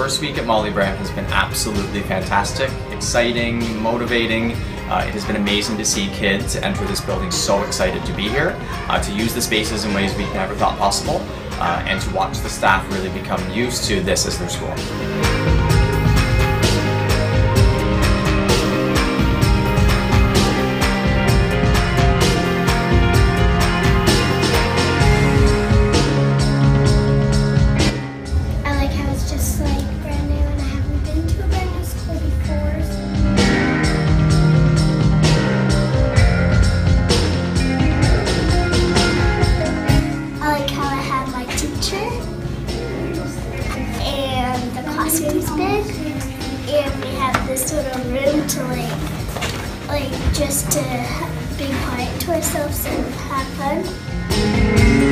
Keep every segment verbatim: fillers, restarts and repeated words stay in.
first week at Molly Brant has been absolutely fantastic, exciting, motivating. Uh, it has been amazing to see kids enter this building so excited to be here, uh, to use the spaces in ways we never thought possible, uh, and to watch the staff really become used to this as their school. Classroom's big, and we have this little room to like, like just to be quiet to ourselves and have fun.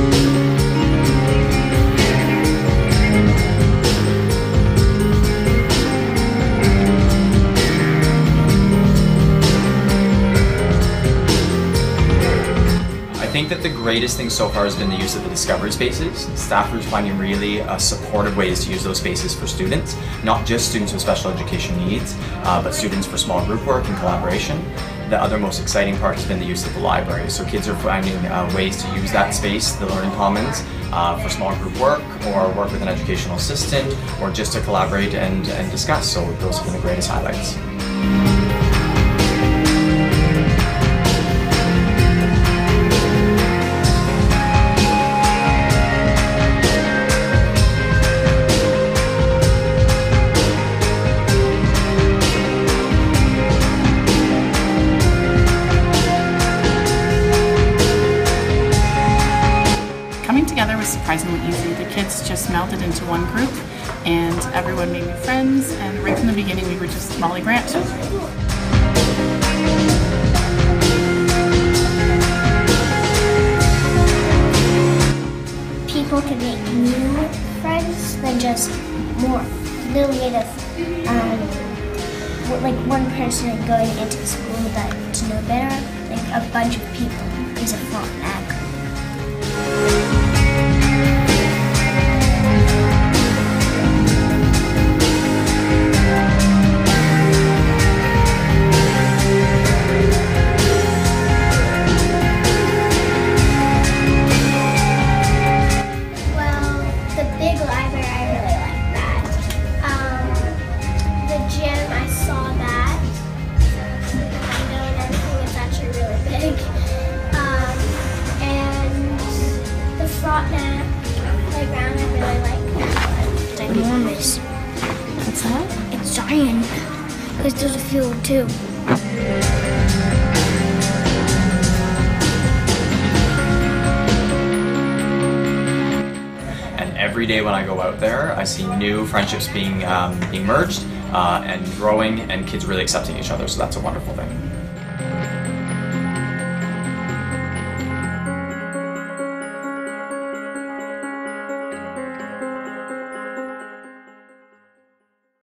I think that the greatest thing so far has been the use of the discovery spaces. Staff are finding really uh, supportive ways to use those spaces for students, not just students with special education needs, uh, but students for small group work and collaboration. The other most exciting part has been the use of the library. So kids are finding uh, ways to use that space, the Learning Commons, uh, for small group work, or work with an educational assistant, or just to collaborate and, and discuss. So those have been the greatest highlights. Coming together was surprisingly easy. The kids just melded into one group and everyone made new friends, and right from the beginning we were just Molly Brant. People can make new friends than just more affiliate of um, like one person going into school that to know better, like a bunch of people because of Frontenac. Frontenac playground, I really like that one. It's enormous. What's that? It's giant. Because there's a field too. And every day when I go out there, I see new friendships being um, being merged uh, and growing, and kids really accepting each other. So that's a wonderful thing.